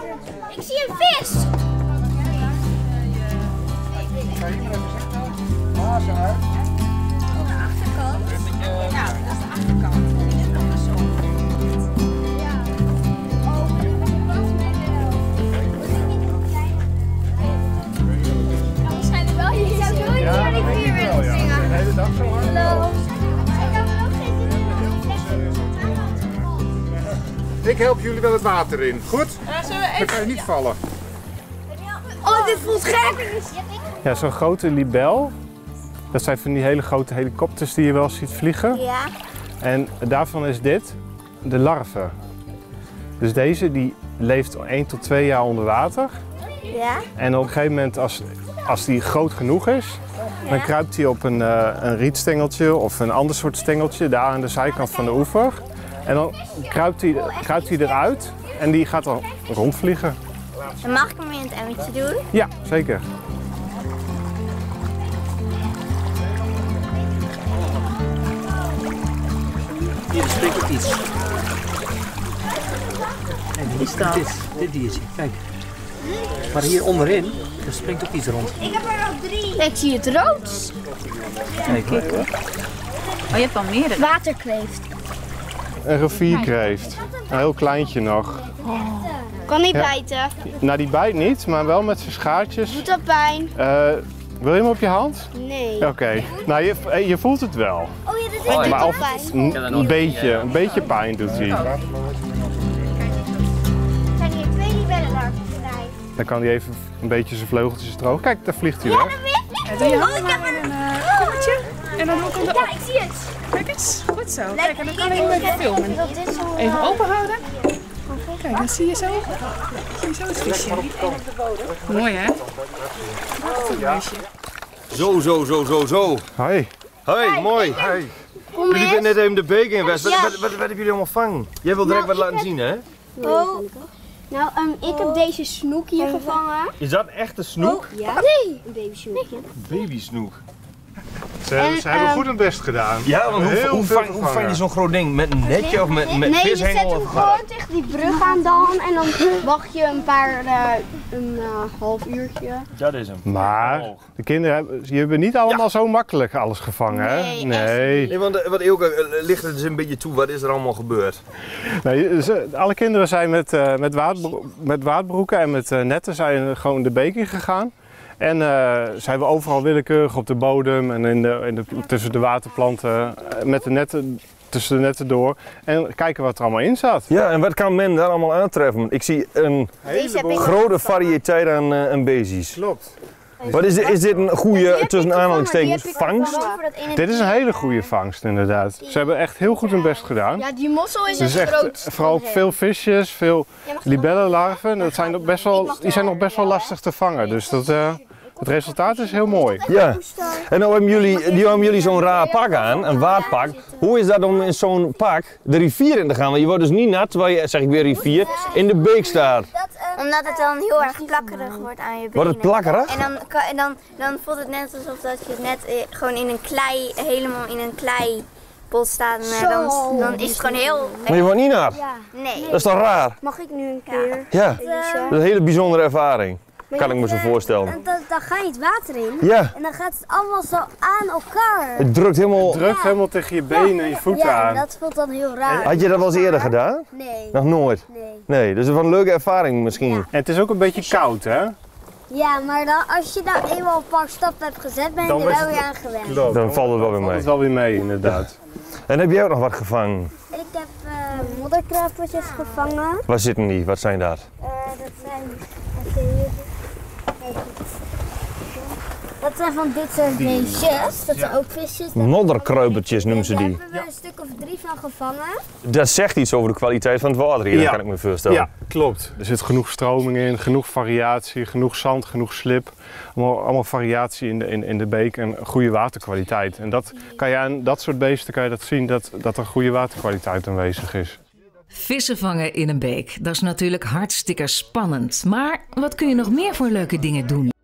Ik zie een vis. Hazen uit. Aan de achterkant. Ja, dat is de achterkant. Dit kan dus zo. Ja. Oh, maar dat kan wel mee. We zijn er wel hier. Ik zou zo hier naar die vuur willen zingen. De hele dag zo hard. Hallo. Ik help jullie wel het water in. Goed? Dan kan je niet vallen. Oh, dit voelt gek. Ja, zo'n grote libel. Dat zijn van die hele grote helikopters die je wel ziet vliegen. Ja. En daarvan is dit de larve. Dus deze die leeft 1 tot 2 jaar onder water. Ja. En op een gegeven moment als die groot genoeg is, dan kruipt hij op een rietstengeltje of een ander soort stengeltje daar aan de zijkant van de oever. En dan kruipt hij eruit en die gaat dan rondvliegen. Dan mag ik hem in het emmertje doen? Ja, zeker. Hier springt ook iets. En hier staat dit diertje, kijk. Maar hier onderin, er springt ook iets rond. Ik heb er nog 3. Ik zie het rood. Kijk, Oh, je hebt al meerdere. Waterkreeft. Een rivierkreeft. Een heel kleintje nog. Kan niet Ja. bijten. Nou, die bijt niet, maar wel met zijn schaartjes. Doet dat pijn? Wil je hem op je hand? Nee. Oké. Nou, je voelt het wel. Oh ja, dat is Maar ook of pijn. een beetje pijn doet hij. Er zijn hier 2 libellenlarven vrij. Dan kan hij even een beetje zijn vleugeltjes drogen. Kijk, daar vliegt hij Ja, weg. dat weet ik. Doe je Oh, handen ik heb maar in een... een kommetje. En dan komt er Ja, op. ik zie het. Kijk eens, goed zo. Kijk, Lekker, en dan kan ik hem even filmen. Dat is zo... Even open houden. Kijk, dan zie je zo. Zie je zo het visje. Mooi hè? Zo. Hoi. Hoi, mooi. Hey. Jullie zijn net even de beek in geweest. Wat hebben jullie allemaal vangen? Jij wil direct wat laten zien, hè? Oh. Nou, ik heb deze snoek hier gevangen. Is dat echt een snoek? Ja. Nee. Een baby snoekje. Babysnoek. Ze hebben goed hun best gedaan. Ja, want Heel hoe veel vang gevangen. je zo'n groot ding? Met een netje of met Nee, je zet vishengel? hem Of gewoon tegen die brug aan dan en dan wacht je een half uurtje. Dat is hem. Maar de kinderen hebben niet allemaal zo makkelijk alles gevangen, hè? Nee, Nee, want wat Ilke ligt het dus een beetje toe. Wat is er allemaal gebeurd? Nee, alle kinderen zijn met waadbroeken en met netten zijn gewoon de beek in gegaan. En ze hebben overal willekeurig op de bodem en tussen de waterplanten met de netten, tussen de netten door. En kijken wat er allemaal in zat. Ja, en wat kan men daar allemaal aantreffen? Ik zie een Deze heb ik grote variëteit aan beestjes. Klopt. Wat is dit een goede, tussen aanhalingstekens, vangst? Dit is een hele goede vangst inderdaad. Ze hebben echt heel goed hun best gedaan. Ja, die mossel is Dus het echt grootste. vooral ook veel visjes, veel libellenlarven. Die zijn nog best wel lastig te vangen. Dus het resultaat is heel mooi. Ja, en nou hebben jullie zo'n raar pak aan, een waadpak. Hoe is dat om in zo'n pak de rivier in te gaan? Want je wordt dus niet nat terwijl je, zeg ik weer rivier, in de beek staat. Omdat het dan heel erg plakkerig wordt aan je benen. Wordt het plakkerig? En dan voelt het net alsof dat je net gewoon in een klei, helemaal in een kleipot staat. En dan is het gewoon heel... Maar je wordt niet nat. Nee. Dat is toch raar? Mag ik nu een keer? Ja, dat is een hele bijzondere ervaring. Kan ik me zo voorstellen. Dan ga je het water in Ja, en dan gaat het allemaal zo aan elkaar. het drukt helemaal... Drukt helemaal tegen je benen en je voeten Ja, aan. dat voelt dan heel raar. Had je dat wel eens eerder gedaan? Nee. Nog nooit? Nee. Nee, dus een leuke ervaring misschien. En het is ook een beetje koud, hè? Ja, maar dan, als je daar eenmaal een paar stappen hebt gezet, ben je Dan er is wel het- weer aan gewend. Klopt. Dan valt het wel weer Valt mee. het wel weer mee, inderdaad. En heb jij ook nog wat gevangen? Ik heb modderkrapertjes gevangen. Waar zitten die? Wat zijn dat? Dat zijn... Dat zijn van dit soort beestjes. Dat zijn ook visjes. Modderkruipertjes noemen ze Daar die. hebben we een stuk of 3 van gevangen. Dat zegt iets over de kwaliteit van het water hier, Ja. kan ik me voorstellen. Ja, klopt. Er zit genoeg stroming in, genoeg variatie, genoeg zand, genoeg slip. Allemaal variatie in de beek en goede waterkwaliteit. En dat kan je aan dat soort beesten kan je dat zien dat er goede waterkwaliteit aanwezig is. Vissen vangen in een beek, dat is natuurlijk hartstikke spannend. Maar wat kun je nog meer voor leuke dingen doen?